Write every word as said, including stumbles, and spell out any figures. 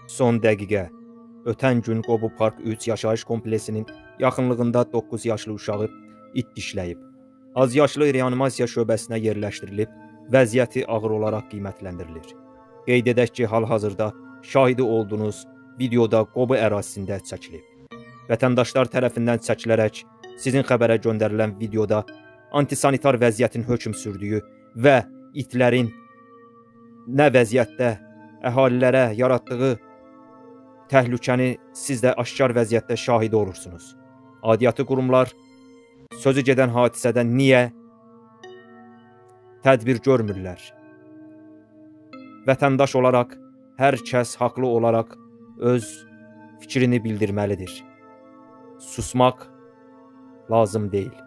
Son dəqiqə. Ötən gün Qobu Park üç yaşayış kompleksinin yaxınlığında doqquz yaşlı uşağı it dişləyib. Az yaşlı reanimasiya şöbəsinə yerləşdirilib, vəziyyəti ağır olaraq qiymətləndirilir. Qeyd edək ki, hal-hazırda şahidi olduğunuz videoda Qobu ərazisində çəkilib. Vətəndaşlar tərəfindən çəkilərək sizin xəbərə göndərilən videoda antisanitar vəziyyətin hökm sürdüyü və itlərin nə vəziyyətdə əhalilərə yaratdığı təhlükəni siz də aşkar vəziyyətdə şahidi olursunuz. Adiyyatı qurumlar sözü gedən hadisədə niyə tədbir görmürlər? Vətəndaş olaraq hər kəs haqlı olaraq öz fikrini bildirməlidir. Susmaq lazım deyil.